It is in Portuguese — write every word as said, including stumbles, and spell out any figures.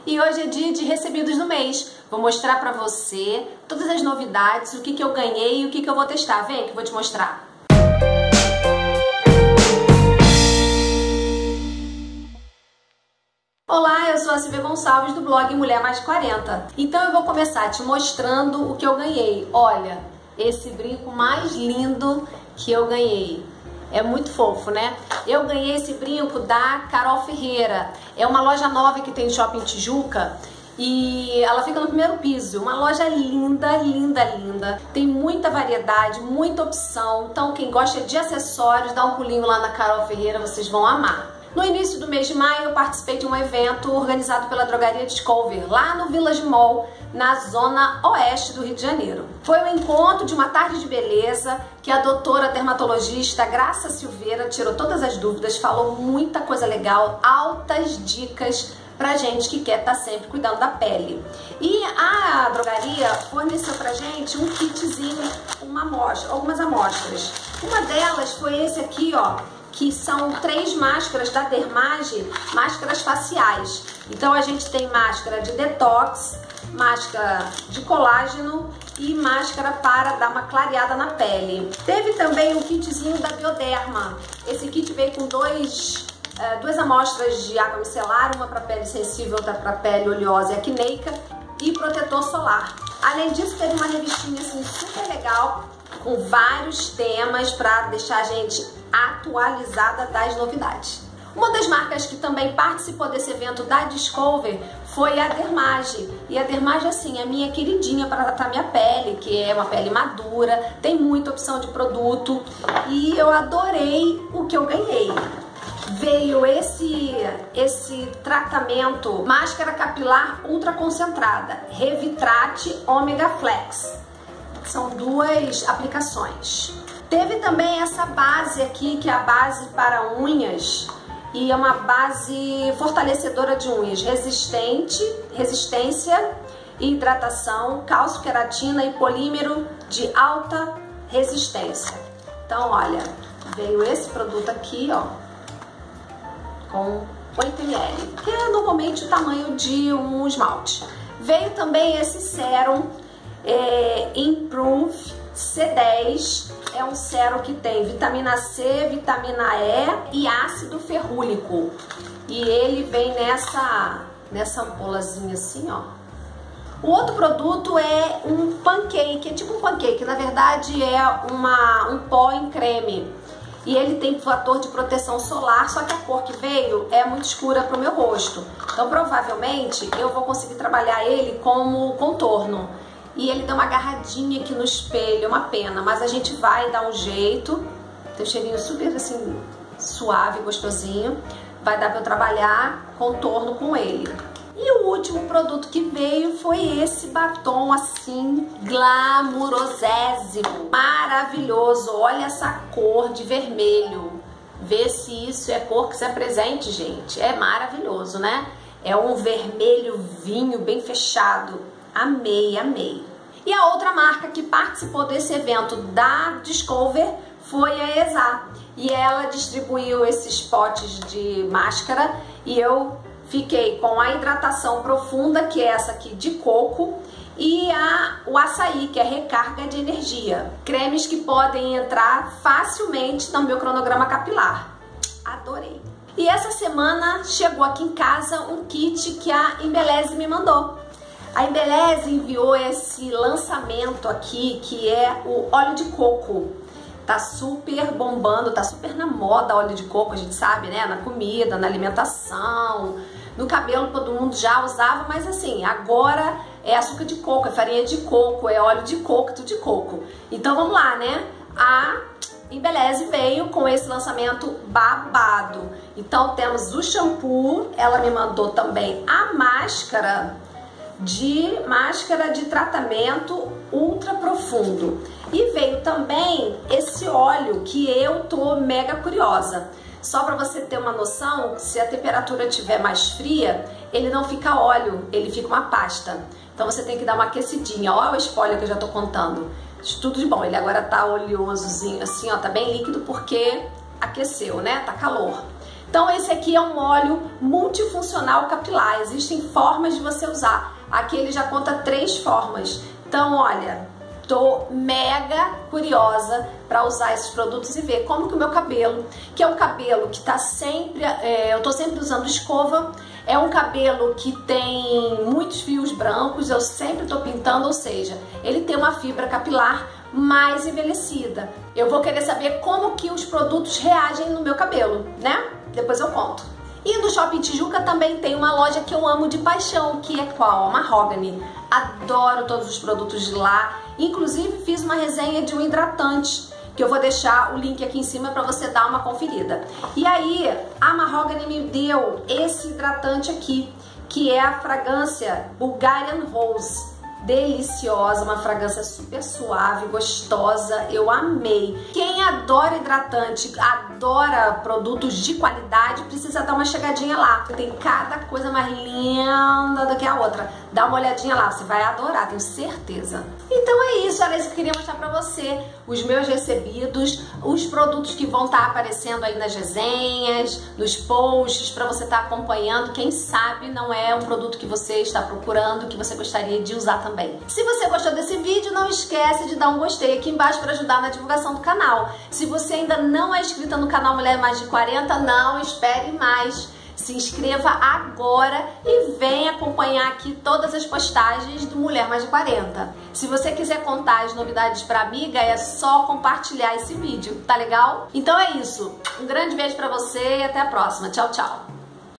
E hoje é dia de recebidos do mês. Vou mostrar pra você todas as novidades, o que que eu ganhei e o que que eu vou testar. Vem que eu vou te mostrar. Olá, eu sou a Silvia Gonçalves do blog Mulher Mais de quarenta. Então eu vou começar te mostrando o que eu ganhei. Olha, esse brinco mais lindo que eu ganhei. É muito fofo, né? Eu ganhei esse brinco da Carol Ferreira. É uma loja nova que tem no Shopping Tijuca e ela fica no primeiro piso. Uma loja linda, linda, linda. Tem muita variedade, muita opção. Então quem gosta de acessórios, dá um pulinho lá na Carol Ferreira, vocês vão amar. No início do mês de maio eu participei de um evento organizado pela Drogaria Discover, lá no Village Mall, na zona oeste do Rio de Janeiro. Foi o encontro de uma tarde de beleza que a doutora dermatologista Graça Silveira tirou todas as dúvidas, falou muita coisa legal, altas dicas pra gente que quer estar sempre cuidando da pele. E a drogaria forneceu pra gente um kitzinho, uma amostra, algumas amostras. Uma delas foi esse aqui, ó, que são três máscaras da Dermage, máscaras faciais. Então a gente tem máscara de detox, máscara de colágeno e máscara para dar uma clareada na pele. Teve também um kitzinho da Bioderma. Esse kit veio com dois, uh, duas amostras de água micelar, uma para pele sensível, outra para pele oleosa e acneica, e protetor solar. Além disso, teve uma revistinha assim super legal, com vários temas para deixar a gente atualizada das novidades. Uma das marcas que também participou desse evento da Discover foi a Dermage. E a Dermage, assim, é minha queridinha para tratar minha pele, que é uma pele madura, tem muita opção de produto e eu adorei o que eu ganhei. Veio esse, esse tratamento máscara capilar ultra concentrada, Revitrate Omega Flex. São duas aplicações. Teve também essa base aqui, que é a base para unhas, e é uma base fortalecedora de unhas, resistente, resistência e hidratação, cálcio, queratina e polímero de alta resistência. Então, olha, veio esse produto aqui, ó, com oito mililitros, que é normalmente o tamanho de um esmalte. Veio também esse sérum é, Improve C dez, é um sérum que tem vitamina C, vitamina E e ácido ferrúlico. E ele vem nessa, nessa ampulazinha assim, ó. O outro produto é um pancake, é tipo um pancake, na verdade é uma, um pó em creme. E ele tem fator de proteção solar, só que a cor que veio é muito escura para o meu rosto. Então provavelmente eu vou conseguir trabalhar ele como contorno. E ele dá uma agarradinha aqui no espelho, uma pena, mas a gente vai dar um jeito. Tem um cheirinho super assim, suave, gostosinho. Vai dar pra eu trabalhar contorno com ele. E o último produto que veio foi esse batom assim, glamurosésimo, maravilhoso. Olha essa cor de vermelho. Vê se isso é cor que se apresente, gente. É maravilhoso, né? É um vermelho vinho bem fechado. Amei, amei. E a outra marca que participou desse evento da Discover foi a Exá. E ela distribuiu esses potes de máscara e eu fiquei com a hidratação profunda, que é essa aqui de coco, e a, o açaí, que é recarga de energia. Cremes que podem entrar facilmente no meu cronograma capilar. Adorei. E essa semana chegou aqui em casa um kit que a Embeleze me mandou. A Embeleze enviou esse lançamento aqui, que é o óleo de coco. Tá super bombando, tá super na moda óleo de coco, a gente sabe, né? Na comida, na alimentação, no cabelo todo mundo já usava, mas assim, agora é açúcar de coco, é farinha de coco, é óleo de coco, tudo de coco. Então vamos lá, né? A Embeleze veio com esse lançamento babado. Então temos o shampoo, ela me mandou também a máscara de máscara de tratamento ultra profundo. E veio também esse óleo que eu tô mega curiosa. Só para você ter uma noção, se a temperatura estiver mais fria, ele não fica óleo, ele fica uma pasta. Então você tem que dar uma aquecidinha. Olha o spoiler que eu já tô contando. Tudo de bom, ele agora tá oleosozinho assim, ó, tá bem líquido porque aqueceu, né? Tá calor. Então esse aqui é um óleo multifuncional capilar, existem formas de você usar. Aqui ele já conta três formas. Então olha, tô mega curiosa para usar esses produtos e ver como que o meu cabelo, que é um cabelo que tá sempre, é, eu tô sempre usando escova, é um cabelo que tem muitos fios brancos, eu sempre tô pintando, ou seja, ele tem uma fibra capilar mais envelhecida. Eu vou querer saber como que os produtos reagem no meu cabelo, né? Depois eu conto. E no Shopping Tijuca também tem uma loja que eu amo de paixão, que é qual? A Mahogany. Adoro todos os produtos de lá. Inclusive fiz uma resenha de um hidratante, que eu vou deixar o link aqui em cima para você dar uma conferida. E aí, a Mahogany me deu esse hidratante aqui, que é a fragrância Bulgarian Rose. Deliciosa, uma fragrância super suave, gostosa, eu amei. Quem adora hidratante, adora produtos de qualidade, precisa dar uma chegadinha lá. Tem cada coisa mais linda do que a outra. Dá uma olhadinha lá, você vai adorar, tenho certeza. Então é isso, era isso que eu queria mostrar pra você. Os meus recebidos, os produtos que vão estar aparecendo aí nas resenhas, nos posts, pra você estar acompanhando. Quem sabe não é um produto que você está procurando, que você gostaria de usar também. Se você gostou desse vídeo, não esquece de dar um gostei aqui embaixo para ajudar na divulgação do canal. Se você ainda não é inscrita no canal Mulher Mais de quarenta, não espere mais. Se inscreva agora e venha acompanhar aqui todas as postagens do Mulher Mais de quarenta. Se você quiser contar as novidades para amiga, é só compartilhar esse vídeo, tá legal? Então é isso. Um grande beijo para você e até a próxima. Tchau, tchau.